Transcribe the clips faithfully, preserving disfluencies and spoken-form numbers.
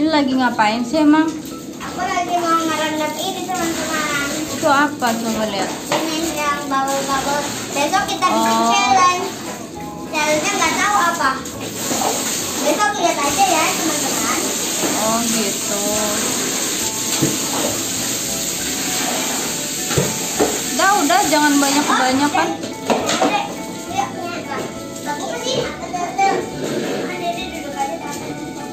Ini lagi ngapain sih emang? Aku lagi mau ngerendam ini teman-teman. Itu apa? Coba lihat. Ini yang bubble-bubble. Besok kita bikin Oh. challenge. Challenge-nya nggak tahu apa. Besok lihat aja ya teman-teman. Oh gitu. Udah udah jangan banyak kebanyakan. Dek, lihat nih. Aku ke sini. Ada ada. Ada di duduk aja tante.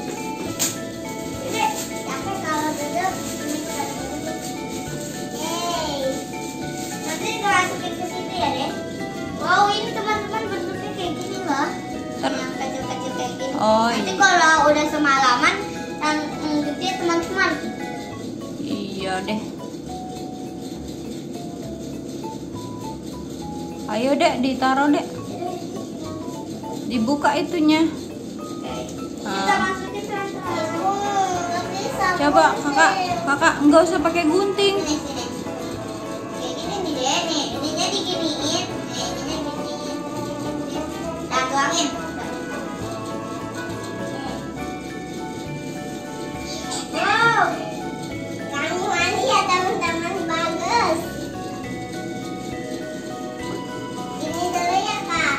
Dek, capek kalau duduk. Ini kita duduk. Yeay. Nanti dimasukin ke situ ya, Dek. Wow, ini teman-teman bentuknya kayak gini loh. Yang kecil-kecil kayak gini. Oh, Nanti iya. kalau udah semalaman yang mm, gede teman-teman. Iya deh. Ayo dek, ditaruh dek. Dibuka itunya. Kita masukin pelan-pelan. Oh, nggak bisa. Coba kakak, kakak nggak usah pakai gunting. Sini, sini. Kayak gini nih deh, nih. Ininya diginiin. Nih, ininya diginiin. Nah, tuangin. Wow. Wangi-wangi ya teman-teman, bagus. Ini dulu ya kak.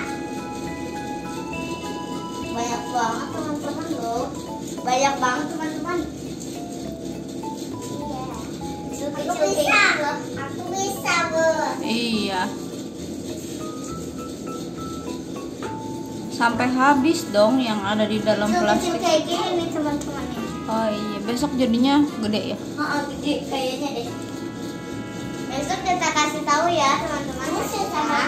Banyak banget teman-teman loh. Banyak banget teman-teman. Iya. Aku bisa. Aku bisa bu. Iya. Sampai habis dong yang ada di dalam Kecil-kecil plastik. kayak gini nih teman-teman nih. Oh iya, besok jadinya gede ya. Oh, gede kayaknya deh. Besok kita kasih tahu ya teman-teman. Sama.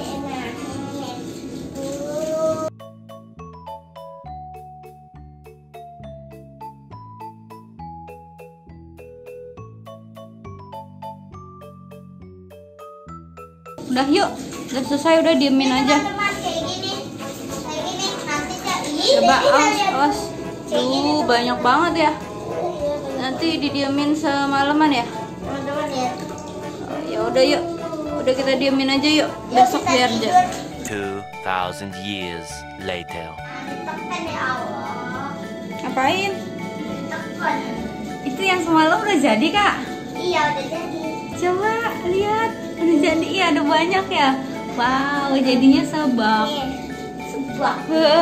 Udah yuk, udah selesai, udah diemin aja. Teman-teman kayak gini. Kayak gini nanti jadi. Coba awas, awas. Tuh banyak banget ya. Nanti didiemin semalaman ya. Teman-teman ya. Oh, ya udah yuk, udah kita diemin aja yuk. Besok kita biar tidur. ja- Two thousand years later. Ditekan ya Allah. Ngapain? Ditekan. Itu yang semalam udah jadi kak. Iya udah jadi. Coba lihat, udah jadi. Iya ada banyak ya. Wow, jadinya sabak. Nih. Sebab.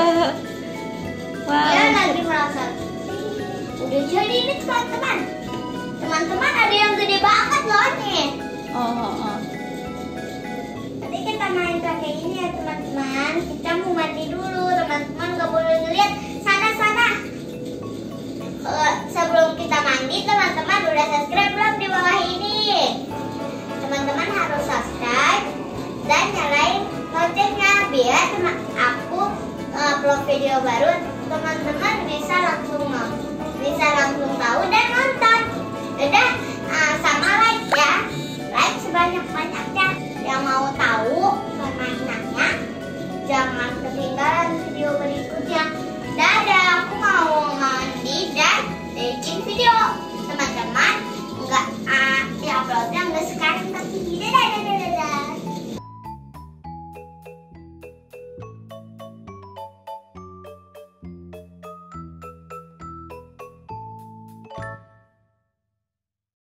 Wow. Dia lagi merasa udah jadi ini teman-teman. Teman-teman ada yang gede banget loh nih. Oh, oh, oh. Nanti kita main pakai ini ya teman-teman. Kita mau mandi dulu teman-teman, nggak boleh ngeliat